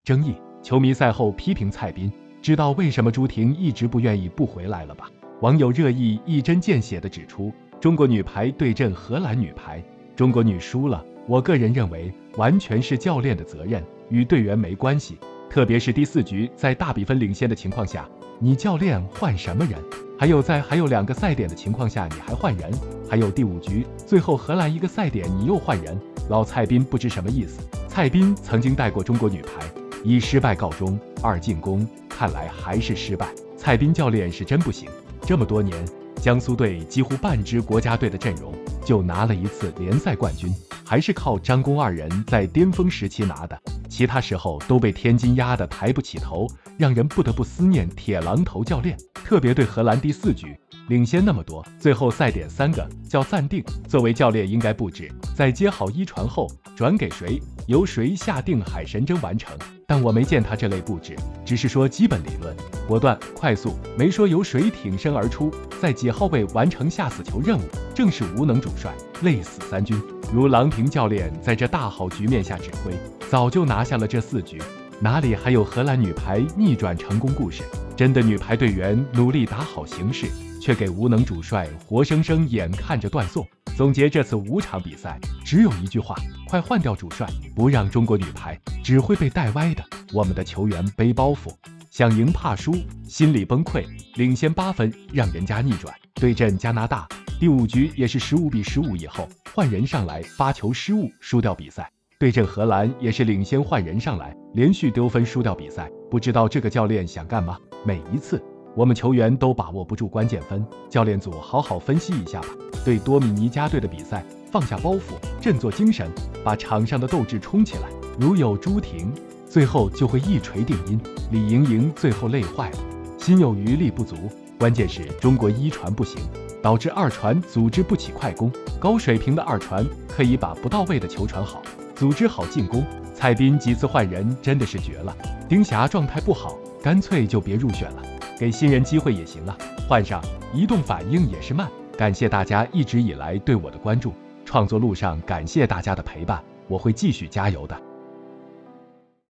争议。球迷赛后批评蔡斌，知道为什么朱婷一直不愿意不回来了吧？网友热议一针见血地指出，中国女排对阵荷兰女排，中国女输了。我个人认为，完全是教练的责任，与队员没关系。特别是第4局在大比分领先的情况下，你教练换什么人？还有2个赛点的情况下你还换人？还有第5局最后荷兰1个赛点你又换人？老蔡斌不知什么意思。蔡斌曾经带过中国女排，以失败告终，2进攻，看来还是失败。蔡斌教练是真不行。这么多年，江苏队几乎半支国家队的阵容就拿了1次联赛冠军，还是靠张龚2人在巅峰时期拿的，其他时候都被天津压得抬不起头，让人不得不思念铁榔头教练。特别对荷兰第4局领先那么多，最后赛点3个叫暂定，作为教练应该布置，在接好一传后转给谁，由谁下定海神针完成。但我没见他这类布置，只是说基本理论，果断快速，没说由谁挺身而出，在几号位完成下死球任务，正是无能主帅，累死3军。如郎平教练在这大好局面下指挥，早就拿下了这4局，哪里还有荷兰女排逆转成功故事？真的女排队员努力打好形势，却给无能主帅活生生眼看着断送。总结这次5场比赛，只有一句话：快换掉主帅，不让中国女排只会被带歪的。我们的球员背包袱，想赢怕输，心理崩溃，领先8分让人家逆转。对阵加拿大，第5局也是15比15以后换人上来发球失误输掉比赛。对阵荷兰也是领先换人上来，连续丢分输掉比赛。不知道这个教练想干嘛？每一次我们球员都把握不住关键分，教练组好好分析一下吧。对多米尼加队的比赛，放下包袱，振作精神，把场上的斗志冲起来。如有朱婷，最后就会一锤定音。李盈莹最后累坏了，心有余力不足。关键是中国1传不行，导致2传组织不起快攻。高水平的2传可以把不到位的球传好，组织好进攻。蔡斌几次换人真的是绝了。丁霞状态不好，干脆就别入选了，给新人机会也行啊。换上移动反应也是慢。感谢大家一直以来对我的关注，创作路上感谢大家的陪伴，我会继续加油的。